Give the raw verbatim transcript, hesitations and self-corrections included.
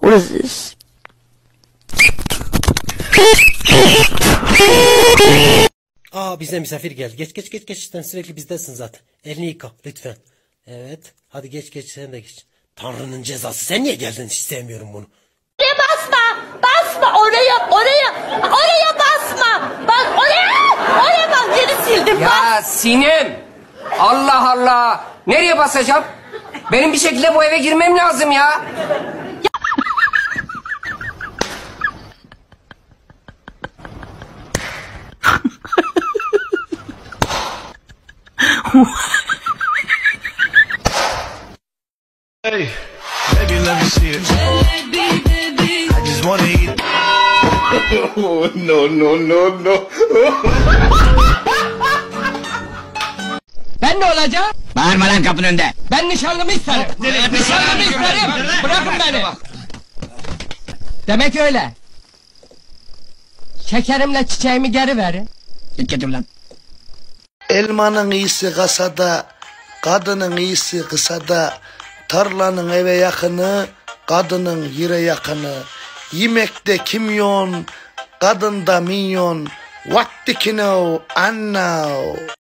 What is this? Aa, bize misafir geldi. Geç geç geç geç. Sen sürekli bizdesin zaten. Elini yıka lütfen. Evet. Hadi geç geç, sen de geç. Tanrı'nın cezası. Sen niye geldin? Hiç sevmiyorum bunu. Oraya basma. Basma oraya. Oraya. Oraya basma. Bak oraya. Oraya bak. Geri sildim. Ya Bak. Sinem. Allah Allah. Nereye basacağım? Benim bir şekilde bu eve girmem lazım ya. Hey, baby, let me see it. I just wanna eat. Oh, no, no, no, no. Ben ne olacağım? Bağırma lan kapının önünde. Ben nişanlımı isterim. Nişanlımı isterim. Bırakın beni. Demek öyle. Şekerimle çiçeğimi geri verin. Git getir lan. Elmanın iyisi kasada, kadının iyisi kısada, tarlanın eve yakını, kadının yere yakını, yemekte kimyon, kadında minyon, what do you know, I know.